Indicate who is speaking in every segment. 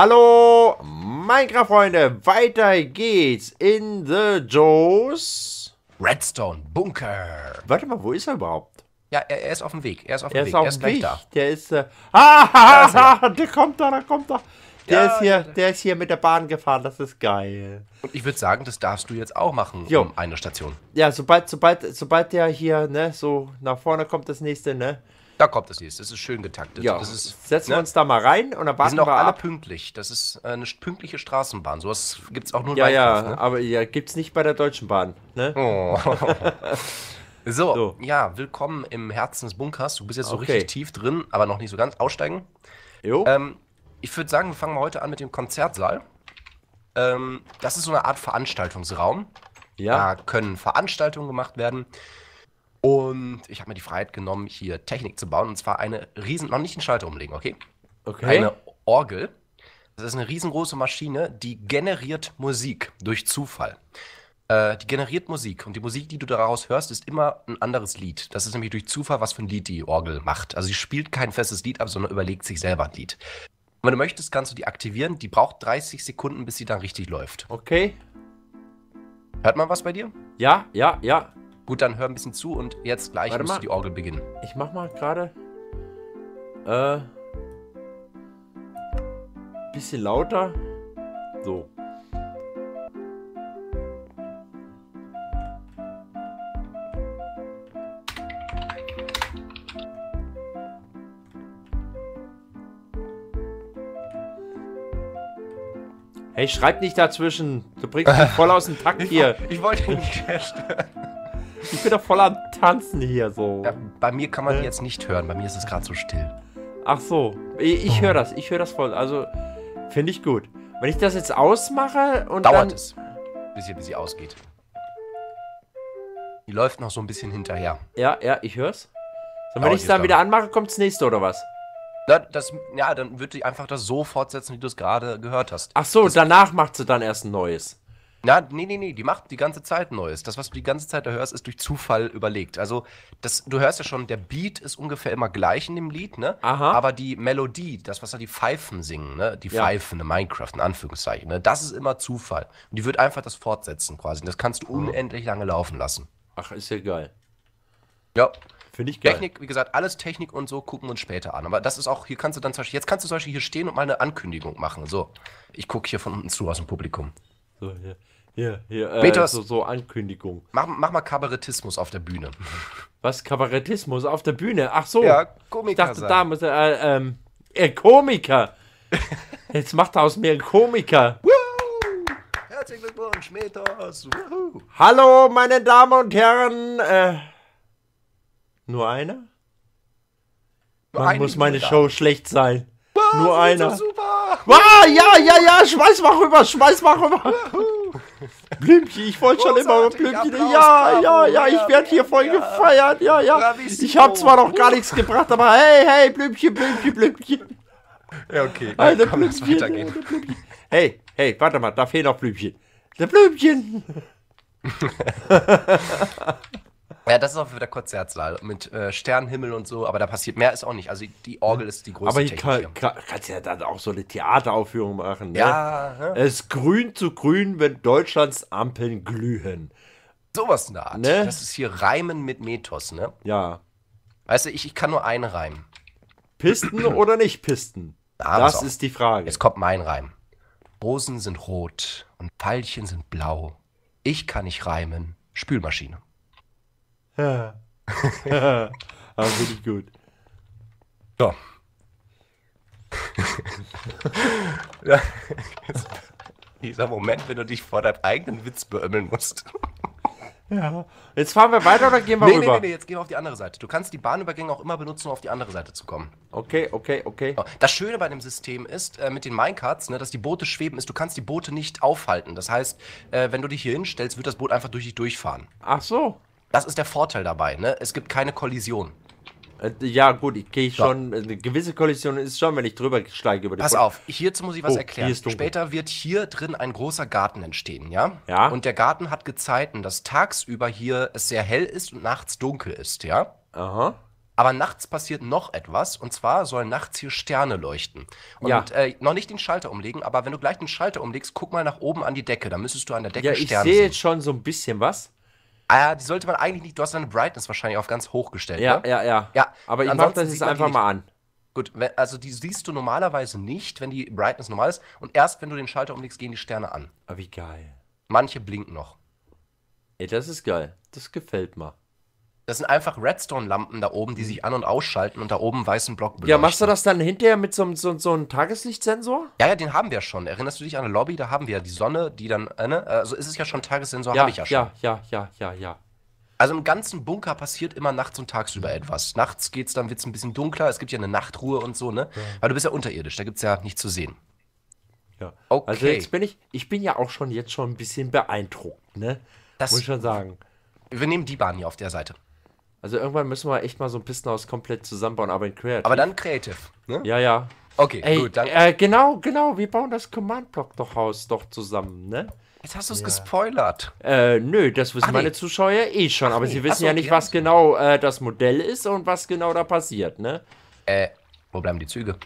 Speaker 1: Hallo, Minecraft-Freunde, weiter geht's in the Joes
Speaker 2: Redstone Bunker.
Speaker 1: Warte mal, wo ist er überhaupt?
Speaker 2: Ja, er ist auf dem Weg. Er ist auf
Speaker 1: Er
Speaker 2: dem
Speaker 1: ist
Speaker 2: Weg.
Speaker 1: auf
Speaker 2: Er ist
Speaker 1: dem
Speaker 2: gleich
Speaker 1: Weg.
Speaker 2: da.
Speaker 1: Der ist, der kommt da, Der ist hier mit der Bahn gefahren, das ist geil.
Speaker 2: Und ich würde sagen, das darfst du jetzt auch machen,
Speaker 1: Jo.
Speaker 2: um eine Station.
Speaker 1: Ja, sobald der hier, ne, so nach vorne kommt, das nächste, ne?
Speaker 2: Da kommt das jetzt. Das ist schön getaktet.
Speaker 1: Ja,
Speaker 2: das ist,
Speaker 1: setzen wir uns da mal rein und dann
Speaker 2: wir
Speaker 1: warten
Speaker 2: sind auch
Speaker 1: wir
Speaker 2: alle
Speaker 1: ab.
Speaker 2: pünktlich. Das ist eine pünktliche Straßenbahn. Sowas gibt es auch nur in
Speaker 1: Ja,
Speaker 2: Minecraft,
Speaker 1: ja, aber ja, gibt's nicht bei der Deutschen Bahn, ne?
Speaker 2: Oh. So,
Speaker 1: So.
Speaker 2: ja, willkommen im Herzen des Bunkers. Du bist jetzt so
Speaker 1: Okay.
Speaker 2: richtig tief drin, aber noch nicht so ganz. Aussteigen.
Speaker 1: Jo.
Speaker 2: Ich würde sagen, wir fangen mal heute an mit dem Konzertsaal. Das ist so eine Art Veranstaltungsraum.
Speaker 1: Ja.
Speaker 2: Da können Veranstaltungen gemacht werden. Und ich habe mir die Freiheit genommen, hier Technik zu bauen. Und zwar eine riesen, noch nicht einen Schalter umlegen, okay?
Speaker 1: Okay.
Speaker 2: Eine Orgel. Das ist eine riesengroße Maschine, die generiert Musik durch Zufall. Die generiert Musik. Und die Musik, die du daraus hörst, ist immer ein anderes Lied. Das ist nämlich durch Zufall, was für ein Lied die Orgel macht. Also sie spielt kein festes Lied ab, sondern überlegt sich selber ein Lied. Und wenn du möchtest, kannst du die aktivieren. Die braucht 30 Sekunden, bis sie dann richtig läuft.
Speaker 1: Okay.
Speaker 2: Hört man was bei dir?
Speaker 1: Ja, ja, ja.
Speaker 2: Gut, dann hör ein bisschen zu und jetzt gleich
Speaker 1: Warte
Speaker 2: musst
Speaker 1: mal.
Speaker 2: du die Orgel beginnen.
Speaker 1: Ich mach mal gerade. Bisschen lauter. So. Hey, schreib nicht dazwischen. Du bringst mich voll aus dem Takt hier.
Speaker 2: Ich wollte ihn nicht stören.
Speaker 1: Ich bin doch voll am Tanzen hier so.
Speaker 2: Ja, bei mir kann man die jetzt nicht hören. Bei mir ist es gerade so still.
Speaker 1: Ach so. Ich höre das. Ich höre das voll. Also, finde ich gut. Wenn ich das jetzt ausmache und
Speaker 2: Dauert
Speaker 1: dann...
Speaker 2: es, bis sie ausgeht. Die läuft noch so ein bisschen hinterher.
Speaker 1: Ja, ja, ich hör's. So, wenn
Speaker 2: Dauert
Speaker 1: ich es
Speaker 2: jetzt
Speaker 1: dann
Speaker 2: lang.
Speaker 1: wieder anmache, kommt's nächste oder was?
Speaker 2: Ja, dann wird die einfach das so fortsetzen, wie du es gerade gehört hast.
Speaker 1: Ach so, danach macht sie dann erst ein neues.
Speaker 2: Nee, die macht die ganze Zeit Neues. Das, was du die ganze Zeit da hörst, ist durch Zufall überlegt. Also, du hörst ja schon, der Beat ist ungefähr immer gleich in dem Lied, ne?
Speaker 1: Aha.
Speaker 2: Aber die Melodie, das, was da die Pfeifen singen, ne? Die
Speaker 1: Ja.
Speaker 2: Pfeifen in Minecraft, in Anführungszeichen, ne? Das ist immer Zufall. Und die wird einfach das fortsetzen quasi. Und das kannst du unendlich lange laufen lassen.
Speaker 1: Ach, ist ja geil.
Speaker 2: Ja.
Speaker 1: Finde ich geil.
Speaker 2: Technik, wie gesagt, alles Technik und so gucken wir uns später an. Aber das ist auch, hier kannst du dann zum Beispiel, jetzt kannst du zum Beispiel hier stehen und mal eine Ankündigung machen. So, ich gucke hier von unten zu aus dem Publikum.
Speaker 1: So, hier,
Speaker 2: Metas.
Speaker 1: so Ankündigung.
Speaker 2: Mach mal Kabarettismus auf der Bühne.
Speaker 1: Was, Kabarettismus auf der Bühne? Ach so.
Speaker 2: Ja,
Speaker 1: Ich
Speaker 2: Komiker
Speaker 1: dachte,
Speaker 2: sein.
Speaker 1: da muss Komiker. Jetzt macht er aus mir einen Komiker.
Speaker 2: Woo! Herzlichen Glückwunsch, Metos. Woohoo.
Speaker 1: Hallo, meine Damen und Herren. Nur einer? Mann, muss meine Show schlecht sein. Nur einer.
Speaker 2: So super.
Speaker 1: Ah, ja, schmeiß mal rüber. Blümchen, ich wollte schon immer
Speaker 2: Großartig,
Speaker 1: Blümchen.
Speaker 2: Applaus,
Speaker 1: Ja,
Speaker 2: bravo,
Speaker 1: ich werde hier voll
Speaker 2: ja.
Speaker 1: gefeiert. Ja.
Speaker 2: Bravissimo.
Speaker 1: Ich habe zwar noch gar nichts gebracht, aber hey, Blümchen.
Speaker 2: Ja, okay.
Speaker 1: Alter,
Speaker 2: Komm, lass weitergehen.
Speaker 1: Blümchen. Hey, warte mal, da fehlt noch Blümchen. Der Blümchen.
Speaker 2: Ja, das ist auch wieder Konzertsaal mit Sternenhimmel und so, aber da passiert mehr ist auch nicht. Also die Orgel ist die große
Speaker 1: Aber
Speaker 2: Technik
Speaker 1: hier
Speaker 2: hier.
Speaker 1: kannst ja dann auch so eine Theateraufführung machen. Ne?
Speaker 2: Ja, hä?
Speaker 1: Es grün zu grün, wenn Deutschlands Ampeln glühen.
Speaker 2: Sowas in der Art.
Speaker 1: Ne?
Speaker 2: Das ist hier Reimen mit Metos, ne?
Speaker 1: Ja.
Speaker 2: Weißt du, ich kann nur einen Reim.
Speaker 1: Pisten oder nicht Pisten?
Speaker 2: Ja,
Speaker 1: Das
Speaker 2: pass auf.
Speaker 1: ist die Frage.
Speaker 2: Jetzt kommt mein Reim. Rosen sind rot und Veilchen sind blau. Ich kann nicht reimen. Spülmaschine.
Speaker 1: Ja. Aber finde ich gut.
Speaker 2: So. Ja. Dieser Moment, wenn du dich vor deinem eigenen Witz beömmeln musst.
Speaker 1: Ja. Jetzt fahren wir weiter oder gehen wir rüber?
Speaker 2: Nee, jetzt gehen wir auf die andere Seite. Du kannst die Bahnübergänge auch immer benutzen, um auf die andere Seite zu kommen.
Speaker 1: Okay.
Speaker 2: So. Das Schöne bei dem System ist, mit den Minecarts, ne, dass die Boote schweben, ist, du kannst die Boote nicht aufhalten. Das heißt, wenn du dich hier hinstellst, wird das Boot einfach durch dich durchfahren.
Speaker 1: Ach so.
Speaker 2: Das ist der Vorteil dabei, ne? Es gibt keine Kollision.
Speaker 1: Ja, gut, ich gehe schon. Eine gewisse Kollision ist schon, wenn ich drüber steige über die
Speaker 2: Pass auf, hierzu muss ich was
Speaker 1: Oh,
Speaker 2: erklären.
Speaker 1: hier ist dunkel.
Speaker 2: Später wird hier drin ein großer Garten entstehen, ja?
Speaker 1: Ja.
Speaker 2: Und der Garten hat Gezeiten, dass tagsüber hier es sehr hell ist und nachts dunkel ist, ja?
Speaker 1: Aha.
Speaker 2: Aber nachts passiert noch etwas, und zwar sollen nachts hier Sterne leuchten. Und
Speaker 1: Ja.
Speaker 2: noch nicht den Schalter umlegen, aber wenn du gleich den Schalter umlegst, guck mal nach oben an die Decke. Da müsstest du an der Decke
Speaker 1: Ja, ich
Speaker 2: Sterne
Speaker 1: sehe
Speaker 2: sehen.
Speaker 1: jetzt schon so ein bisschen was.
Speaker 2: Ah, die sollte man eigentlich nicht. Du hast deine Brightness wahrscheinlich auf ganz hoch gestellt,
Speaker 1: Ja,
Speaker 2: ne?
Speaker 1: ja, ja.
Speaker 2: Ja,
Speaker 1: Aber ich mach
Speaker 2: ansonsten
Speaker 1: das
Speaker 2: sieht
Speaker 1: jetzt
Speaker 2: man die
Speaker 1: einfach
Speaker 2: nicht.
Speaker 1: mal an.
Speaker 2: Gut, also die siehst du normalerweise nicht, wenn die Brightness normal ist. Und erst wenn du den Schalter umlegst, gehen die Sterne an.
Speaker 1: Aber wie geil.
Speaker 2: Manche blinken noch.
Speaker 1: Ey, das ist geil. Das gefällt mir.
Speaker 2: Das sind einfach Redstone-Lampen da oben, die sich an- und ausschalten und da oben einen weißen Block beleuchten.
Speaker 1: Ja, machst du das dann hinterher mit so einem Tageslichtsensor?
Speaker 2: Ja, ja, den haben wir schon. Erinnerst du dich an eine Lobby? Da haben wir ja die Sonne, die dann, ne? Also ist es ja schon Tagessensor, habe ich ja schon.
Speaker 1: Ja.
Speaker 2: Also im ganzen Bunker passiert immer nachts und tagsüber etwas. Nachts wird's ein bisschen dunkler, es gibt ja eine Nachtruhe und so, ne? Weil du bist ja unterirdisch, da gibt's ja nichts zu sehen.
Speaker 1: Ja.
Speaker 2: Okay.
Speaker 1: Also jetzt ich bin ja auch schon jetzt schon ein bisschen beeindruckt, ne?
Speaker 2: Das-
Speaker 1: Muss ich schon sagen.
Speaker 2: Wir nehmen die Bahn hier auf der Seite.
Speaker 1: Also irgendwann müssen wir echt mal so ein Pissenhaus komplett zusammenbauen, aber in Creative.
Speaker 2: Aber dann Creative, ne?
Speaker 1: Ja.
Speaker 2: Okay,
Speaker 1: Ey,
Speaker 2: gut, dann.
Speaker 1: genau, wir bauen das Command-Block-Haus doch zusammen, ne?
Speaker 2: Jetzt hast du es gespoilert.
Speaker 1: Nö, das wissen
Speaker 2: Ach,
Speaker 1: meine
Speaker 2: nee.
Speaker 1: Zuschauer ja eh schon, aber
Speaker 2: nee.
Speaker 1: sie
Speaker 2: Ach
Speaker 1: wissen
Speaker 2: so,
Speaker 1: ja
Speaker 2: die
Speaker 1: nicht,
Speaker 2: haben
Speaker 1: was genau das Modell ist und was genau da passiert, ne?
Speaker 2: Wo bleiben die Züge?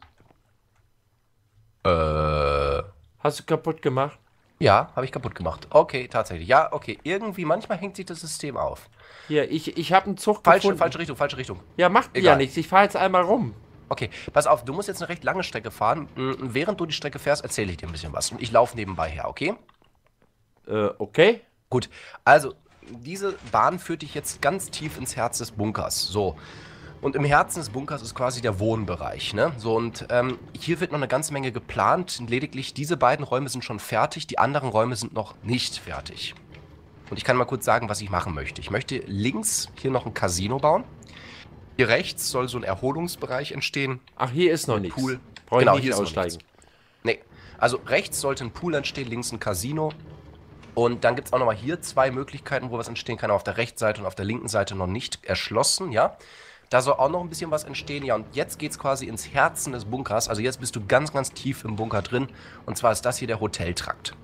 Speaker 1: Hast du kaputt gemacht?
Speaker 2: Ja, habe ich kaputt gemacht. Okay, tatsächlich. Ja, okay. Irgendwie, manchmal hängt sich das System auf.
Speaker 1: Hier, ich habe einen Zug
Speaker 2: Falsche
Speaker 1: gefunden.
Speaker 2: Falsche Richtung.
Speaker 1: Ja, macht ja
Speaker 2: Egal.
Speaker 1: nichts, ich fahre jetzt einmal rum.
Speaker 2: Okay, pass auf, du musst jetzt eine recht lange Strecke fahren. Während du die Strecke fährst, erzähle ich dir ein bisschen was. Und ich laufe nebenbei her, okay?
Speaker 1: Okay.
Speaker 2: Gut, also diese Bahn führt dich jetzt ganz tief ins Herz des Bunkers. So. Und im Herzen des Bunkers ist quasi der Wohnbereich, ne? So, und hier wird noch eine ganze Menge geplant. Lediglich diese beiden Räume sind schon fertig, die anderen Räume sind noch nicht fertig. Und ich kann mal kurz sagen, was ich machen möchte. Ich möchte links hier noch ein Casino bauen. Hier rechts soll so ein Erholungsbereich entstehen.
Speaker 1: Ach, hier ist noch nichts.
Speaker 2: Pool.
Speaker 1: Brauche ich
Speaker 2: Genau,
Speaker 1: nicht
Speaker 2: hier ist noch
Speaker 1: aussteigen.
Speaker 2: nichts. Nee, also rechts sollte ein Pool entstehen, links ein Casino. Und dann gibt es auch nochmal hier zwei Möglichkeiten, wo was entstehen kann. Auf der rechten Seite und auf der linken Seite noch nicht erschlossen, ja. Da soll auch noch ein bisschen was entstehen, ja. Und jetzt geht es quasi ins Herzen des Bunkers. Also jetzt bist du ganz, ganz tief im Bunker drin. Und zwar ist das hier der Hoteltrakt.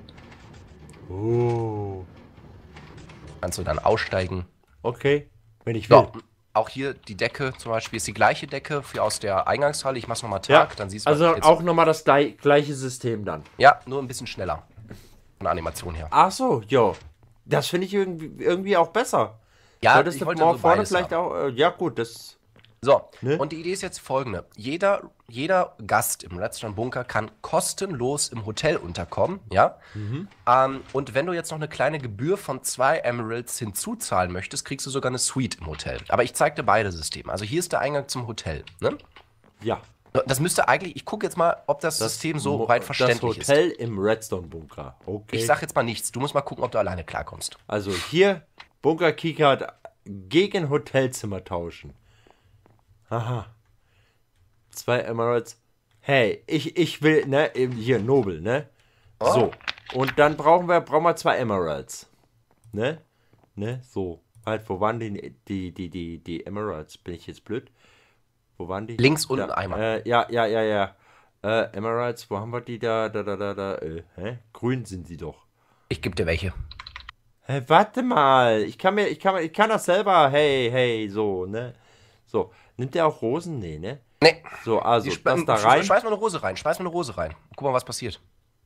Speaker 1: Oh.
Speaker 2: Kannst du dann aussteigen.
Speaker 1: Okay, wenn ich will.
Speaker 2: So, auch hier die Decke zum Beispiel ist die gleiche Decke wie aus der Eingangshalle. Ich mach's nochmal Tag, dann siehst du
Speaker 1: also
Speaker 2: jetzt.
Speaker 1: auch nochmal das gleiche System dann.
Speaker 2: Ja, nur ein bisschen schneller. Von der Animation her.
Speaker 1: Ach so, jo. Das finde ich irgendwie auch besser.
Speaker 2: Ja,
Speaker 1: Solltest
Speaker 2: ich
Speaker 1: du
Speaker 2: wollte
Speaker 1: mal
Speaker 2: so
Speaker 1: vorne
Speaker 2: beides
Speaker 1: vielleicht
Speaker 2: haben.
Speaker 1: auch. Ja, gut, das.
Speaker 2: So,
Speaker 1: Ne?
Speaker 2: und die Idee ist jetzt folgende. Jeder Gast im Redstone Bunker kann kostenlos im Hotel unterkommen, ja? Und wenn du jetzt noch eine kleine Gebühr von 2 Emeralds hinzuzahlen möchtest, kriegst du sogar eine Suite im Hotel. Aber ich zeig dir beide Systeme. Also hier ist der Eingang zum Hotel, ne?
Speaker 1: Ja.
Speaker 2: Das müsste eigentlich, ich gucke jetzt mal, ob das System so weit verständlich
Speaker 1: Das Hotel im Redstone-Bunker. Okay.
Speaker 2: ist. Ich sag jetzt mal nichts. Du musst mal gucken, ob du alleine klarkommst.
Speaker 1: Also hier Bunker-Keycard gegen Hotelzimmer tauschen. Aha. 2 Emeralds. Hey, ich will, ne, eben hier Nobel, ne?
Speaker 2: Oh.
Speaker 1: So. Und dann brauchen wir 2 Emeralds. Ne? Ne? So. Halt, wo waren die Emeralds? Bin ich jetzt blöd? Wo waren die?
Speaker 2: Links unten
Speaker 1: Da,
Speaker 2: einmal.
Speaker 1: Ja. Emeralds, wo haben wir die da? Grün sind sie doch.
Speaker 2: Ich gebe dir welche.
Speaker 1: Hä, warte mal. Ich kann das selber. Hey, so, ne? So. Nimmt der auch Rosen? Nee, ne?
Speaker 2: Nee.
Speaker 1: So, also,
Speaker 2: Die
Speaker 1: das da rein.
Speaker 2: Schmeiß mal eine Rose rein. Guck mal, was passiert.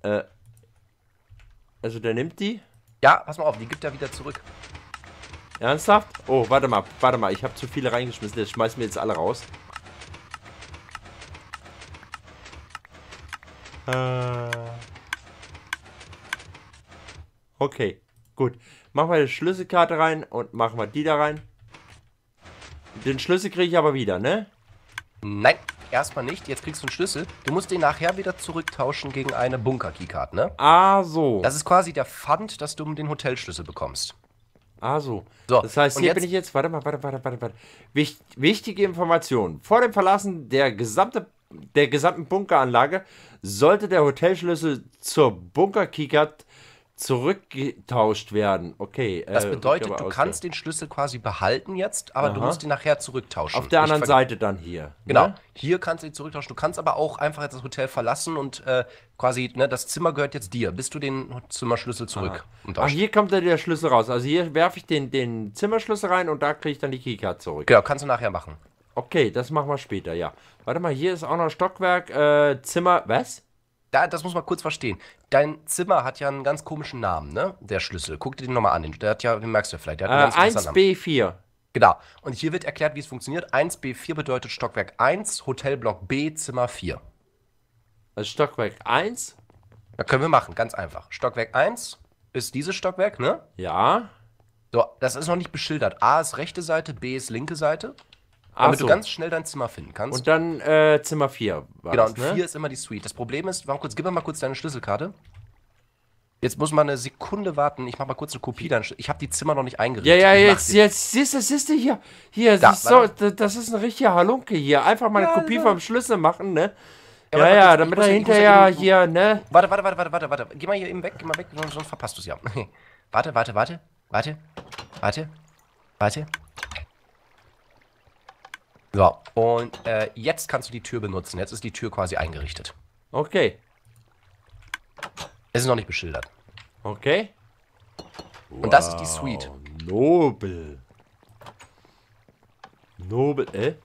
Speaker 1: Also, der nimmt die.
Speaker 2: Ja, pass mal auf, die gibt er wieder zurück.
Speaker 1: Ernsthaft? Oh, warte mal. Ich habe zu viele reingeschmissen. Jetzt schmeißen wir jetzt alle raus. Okay, gut. Machen wir die Schlüsselkarte rein und machen wir die da rein. Den Schlüssel kriege ich aber wieder, ne?
Speaker 2: Nein, erstmal nicht. Jetzt kriegst du einen Schlüssel. Du musst den nachher wieder zurücktauschen gegen eine Bunker-Keycard, ne?
Speaker 1: Ah, so.
Speaker 2: Das ist quasi der Pfand, dass du den Hotelschlüssel bekommst.
Speaker 1: Ah, so.
Speaker 2: So,
Speaker 1: Das heißt,
Speaker 2: und
Speaker 1: hier
Speaker 2: jetzt-
Speaker 1: bin ich jetzt. Warte mal. Wichtige Information. Vor dem Verlassen der gesamten Bunkeranlage sollte der Hotelschlüssel zur Bunker-Keycard zurückgetauscht werden. Okay.
Speaker 2: Das bedeutet,
Speaker 1: Rückgabe
Speaker 2: du
Speaker 1: ausgehen.
Speaker 2: kannst den Schlüssel quasi behalten jetzt, aber du
Speaker 1: Aha.
Speaker 2: musst ihn nachher zurücktauschen.
Speaker 1: Auf der
Speaker 2: Nicht
Speaker 1: anderen Seite dann hier.
Speaker 2: Genau.
Speaker 1: Ne?
Speaker 2: Hier kannst du ihn zurücktauschen. Du kannst aber auch einfach jetzt das Hotel verlassen und quasi, ne, das Zimmer gehört jetzt dir, bis du den Zimmerschlüssel zurück und
Speaker 1: Ach, hier kommt dann der Schlüssel raus. Also hier werfe ich den Zimmerschlüssel rein und da kriege ich dann die Keycard zurück.
Speaker 2: Genau, kannst du nachher machen.
Speaker 1: Okay, das machen wir später, ja. Warte mal, hier ist auch noch Stockwerk, Zimmer, was?
Speaker 2: Das muss man kurz verstehen. Dein Zimmer hat ja einen ganz komischen Namen, ne? Der Schlüssel. Guck dir den nochmal an. Der hat ja, den merkst du ja vielleicht, der hat einen ganz interessanten Namen.
Speaker 1: 1B4.
Speaker 2: Genau. Und hier wird erklärt, wie es funktioniert. 1B4 bedeutet Stockwerk 1, Hotelblock B, Zimmer 4.
Speaker 1: Also Stockwerk 1.
Speaker 2: Da können wir machen, ganz einfach. Stockwerk 1 ist dieses Stockwerk, ne?
Speaker 1: Ja.
Speaker 2: So, das ist noch nicht beschildert. A ist rechte Seite, B ist linke Seite.
Speaker 1: Ach
Speaker 2: Damit
Speaker 1: so.
Speaker 2: du ganz schnell dein Zimmer finden kannst.
Speaker 1: Und dann Zimmer 4 war
Speaker 2: Genau,
Speaker 1: das,
Speaker 2: und
Speaker 1: ne?
Speaker 2: 4 ist immer die Suite. Das Problem ist, gib mir mal kurz deine Schlüsselkarte. Jetzt muss man eine Sekunde warten. Ich mach mal kurz eine Kopie. Ich habe die Zimmer noch nicht eingerichtet.
Speaker 1: Ja,
Speaker 2: Ich mach
Speaker 1: jetzt siehst du hier. Hier,
Speaker 2: Da,
Speaker 1: siehst du, das ist ein richtiger Halunke hier. Einfach mal eine
Speaker 2: Ja,
Speaker 1: Kopie
Speaker 2: ja.
Speaker 1: vom Schlüssel machen, ne?
Speaker 2: Ja,
Speaker 1: Ja,
Speaker 2: warte,
Speaker 1: ja,
Speaker 2: ich
Speaker 1: damit
Speaker 2: muss
Speaker 1: er
Speaker 2: ja- ich muss ja
Speaker 1: hinterher
Speaker 2: eben-
Speaker 1: hier, ne?
Speaker 2: Warte. Geh mal hier eben weg, sonst verpasst du es ja. Warte. So, und jetzt kannst du die Tür benutzen. Jetzt ist die Tür quasi eingerichtet.
Speaker 1: Okay.
Speaker 2: Es ist noch nicht beschildert.
Speaker 1: Okay.
Speaker 2: Und das ist die Suite.
Speaker 1: Nobel. Nobel,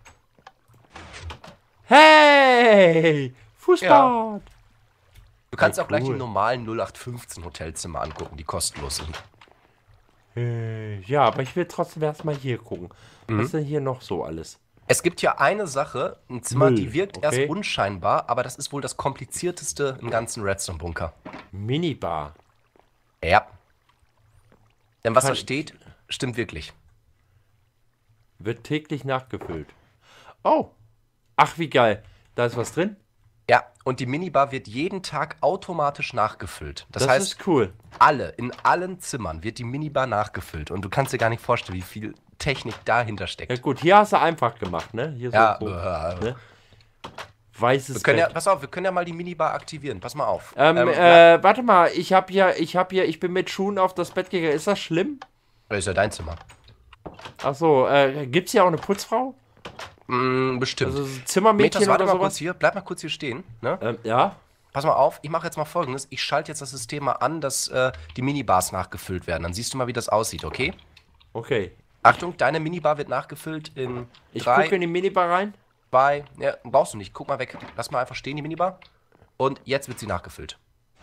Speaker 1: Hey! Fußbad!
Speaker 2: Du kannst
Speaker 1: Ja,
Speaker 2: auch gleich die
Speaker 1: cool.
Speaker 2: normalen 0815 Hotelzimmer angucken, die kostenlos sind.
Speaker 1: Ja, aber ich will trotzdem erstmal hier gucken.
Speaker 2: Mhm.
Speaker 1: Was ist denn hier noch so alles?
Speaker 2: Es gibt ja eine Sache, ein Zimmer,
Speaker 1: Müll,
Speaker 2: die wirkt
Speaker 1: okay.
Speaker 2: erst unscheinbar, aber das ist wohl das komplizierteste im ganzen Redstone-Bunker.
Speaker 1: Minibar.
Speaker 2: Ja. Denn was
Speaker 1: Kann
Speaker 2: da
Speaker 1: ich-
Speaker 2: steht, stimmt wirklich.
Speaker 1: Wird täglich nachgefüllt. Oh. Ach, wie geil. Da ist was drin?
Speaker 2: Ja, und die Minibar wird jeden Tag automatisch nachgefüllt. Das heißt,
Speaker 1: ist cool.
Speaker 2: in allen Zimmern wird die Minibar nachgefüllt. Und du kannst dir gar nicht vorstellen, wie viel Technik dahinter steckt.
Speaker 1: Ja gut, hier hast du einfach gemacht, ne? Hier
Speaker 2: Ja,
Speaker 1: so ne? Weißes
Speaker 2: wir können ja,
Speaker 1: Bett.
Speaker 2: pass auf, wir können ja mal die Minibar aktivieren. Pass mal auf.
Speaker 1: Warte mal, ich bin mit Schuhen auf das Bett gegangen. Ist das schlimm?
Speaker 2: Das ist ja dein Zimmer.
Speaker 1: Ach so, gibt's hier auch eine Putzfrau?
Speaker 2: Bestimmt.
Speaker 1: Also so Zimmermädchen
Speaker 2: Metas, warte
Speaker 1: oder
Speaker 2: mal kurz
Speaker 1: sowas?
Speaker 2: hier. Bleib mal kurz hier stehen. Ne?
Speaker 1: Ja.
Speaker 2: Pass mal auf, ich mache jetzt mal Folgendes. Ich schalte jetzt das System mal an, dass die Minibars nachgefüllt werden. Dann siehst du mal, wie das aussieht, okay?
Speaker 1: Okay.
Speaker 2: Achtung, deine Minibar wird nachgefüllt in
Speaker 1: Ich
Speaker 2: 3,
Speaker 1: gucke in die Minibar rein.
Speaker 2: 2, ja, brauchst du nicht. Guck mal weg. Lass mal einfach stehen, die Minibar. Und jetzt wird sie nachgefüllt.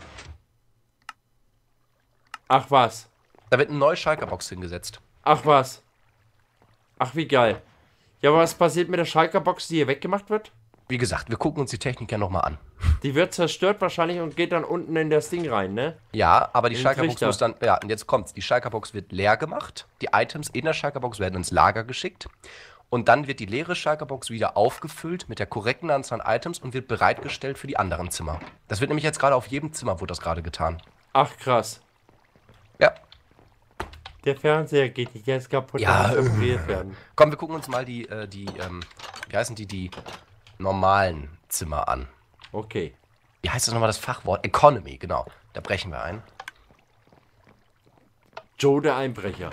Speaker 1: Ach was.
Speaker 2: Da wird eine neue Schalkerbox hingesetzt.
Speaker 1: Ach was. Ach wie geil. Ja, aber was passiert mit der Schalker-Box, die hier weggemacht wird?
Speaker 2: Wie gesagt, wir gucken uns die Technik ja nochmal an.
Speaker 1: Die wird zerstört wahrscheinlich und geht dann unten in das Ding rein, ne?
Speaker 2: Ja, aber die
Speaker 1: Den
Speaker 2: Schalkerbox
Speaker 1: Trichter.
Speaker 2: muss dann. Ja, und jetzt kommt's. Die Schalkerbox wird leer gemacht. Die Items in der Schalkerbox werden ins Lager geschickt. Und dann wird die leere Schalkerbox wieder aufgefüllt mit der korrekten Anzahl an Items und wird bereitgestellt für die anderen Zimmer. Das wird nämlich jetzt gerade auf jedem Zimmer wurde das gerade getan.
Speaker 1: Ach krass.
Speaker 2: Ja.
Speaker 1: Der Fernseher geht nicht, der ist kaputt.
Speaker 2: Ja,
Speaker 1: der muss repariert werden.
Speaker 2: Komm, wir gucken uns mal wie heißen die normalen Zimmer an.
Speaker 1: Okay.
Speaker 2: Wie heißt das nochmal das Fachwort? Economy, genau. Da brechen wir ein.
Speaker 1: Joe der Einbrecher.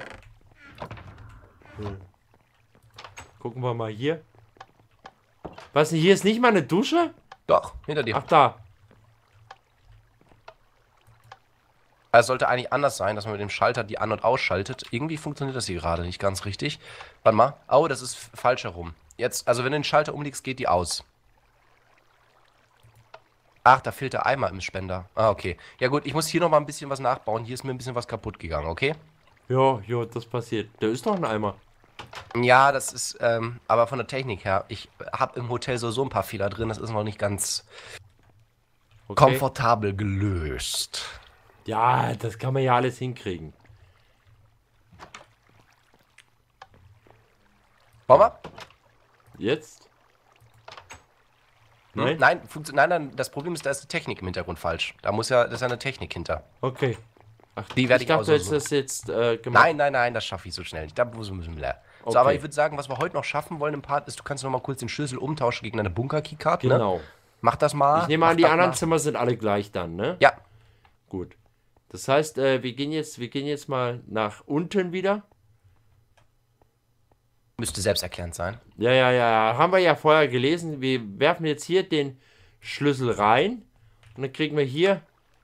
Speaker 1: Gucken wir mal hier. Was denn, hier ist nicht mal eine Dusche?
Speaker 2: Doch, hinter dir.
Speaker 1: Ach da.
Speaker 2: Es sollte eigentlich anders sein, dass man mit dem Schalter die an- und ausschaltet. Irgendwie funktioniert das hier gerade nicht ganz richtig. Warte mal. Oh, das ist falsch herum. Jetzt, also wenn du den Schalter umlegst, geht die aus. Ach, da fehlt der Eimer im Spender. Ah, okay. Ja gut, ich muss hier noch mal ein bisschen was nachbauen. Hier ist mir ein bisschen was kaputt gegangen, okay?
Speaker 1: Ja, das passiert. Da ist doch ein Eimer.
Speaker 2: Ja, das ist, aber von der Technik her, ich habe im Hotel so ein paar Fehler drin. Das ist noch nicht ganz
Speaker 1: Okay.
Speaker 2: komfortabel gelöst.
Speaker 1: Ja, das kann man ja alles hinkriegen.
Speaker 2: Wollen wir?
Speaker 1: Jetzt? Nein?
Speaker 2: Nein, das Problem ist, da ist die Technik im Hintergrund falsch. Da ist ja eine Technik hinter.
Speaker 1: Okay. Ach,
Speaker 2: Die werde ich
Speaker 1: dachte,
Speaker 2: auch so-
Speaker 1: das jetzt gemacht.
Speaker 2: Nein, das schaffe ich so schnell nicht. Da müssen wir leer.
Speaker 1: Okay.
Speaker 2: So, aber ich würde sagen, was wir heute noch schaffen wollen im Part ist, du kannst noch mal kurz den Schlüssel umtauschen gegen eine Bunker-Keycard, ne?
Speaker 1: Genau.
Speaker 2: Mach das mal.
Speaker 1: Ich nehme an,
Speaker 2: Mach
Speaker 1: die
Speaker 2: das
Speaker 1: anderen
Speaker 2: mal.
Speaker 1: Zimmer sind alle gleich dann, ne?
Speaker 2: Ja,
Speaker 1: Gut. Das heißt, wir gehen jetzt mal nach unten wieder.
Speaker 2: müsste selbsterklärend sein.
Speaker 1: Ja. Haben wir ja vorher gelesen. Wir werfen jetzt hier den Schlüssel rein. Und dann kriegen wir hier.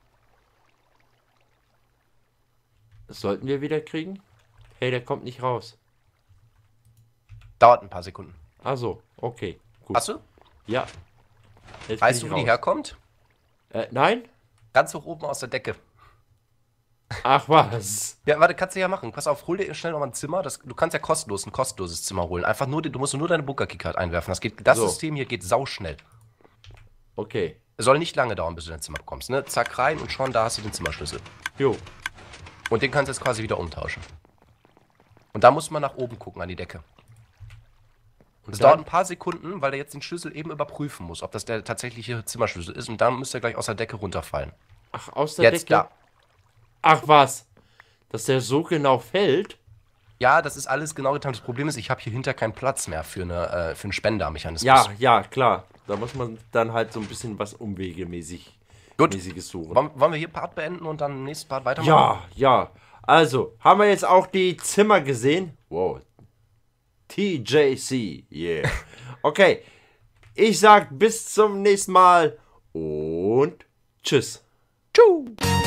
Speaker 1: Das sollten wir wieder kriegen. Hey, der kommt nicht raus.
Speaker 2: Dauert ein paar Sekunden.
Speaker 1: Also, okay, gut.
Speaker 2: Hast du?
Speaker 1: Ja. Jetzt
Speaker 2: Weißt
Speaker 1: bin
Speaker 2: du,
Speaker 1: ich
Speaker 2: wo die
Speaker 1: raus.
Speaker 2: herkommt?
Speaker 1: Nein?
Speaker 2: Ganz hoch oben aus der Decke.
Speaker 1: Ach was.
Speaker 2: Ja, warte, kannst du ja machen. Pass auf, hol dir schnell nochmal ein Zimmer. Du kannst ja ein kostenloses Zimmer holen. Einfach nur, du musst nur deine Bunker-Keycard einwerfen. Das
Speaker 1: So.
Speaker 2: System hier geht sauschnell.
Speaker 1: Okay.
Speaker 2: Es soll nicht lange dauern, bis du dein Zimmer bekommst. Ne? Zack, rein und schon da hast du den Zimmerschlüssel.
Speaker 1: Jo.
Speaker 2: Und den kannst du jetzt quasi wieder umtauschen. Und da muss man nach oben gucken, an die Decke. Und es
Speaker 1: dann?
Speaker 2: dauert ein paar Sekunden, weil er jetzt den Schlüssel eben überprüfen muss, ob das der tatsächliche Zimmerschlüssel ist. Und dann müsste er gleich aus der Decke runterfallen.
Speaker 1: Ach, aus der
Speaker 2: Jetzt
Speaker 1: Decke?
Speaker 2: da.
Speaker 1: Ach was. Dass der so genau fällt?
Speaker 2: Ja, das ist alles genau getan. Das Problem ist, ich habe hier hinter keinen Platz mehr für einen Spendermechanismus.
Speaker 1: Ja, klar. Da muss man dann halt so ein bisschen was Umwegemäßiges suchen.
Speaker 2: Wollen wir hier Part beenden und dann im nächsten Part weitermachen?
Speaker 1: Ja. Also, haben wir jetzt auch die Zimmer gesehen? Wow. TJC. Yeah. Okay. Ich sag bis zum nächsten Mal und tschüss.
Speaker 2: Tschüss.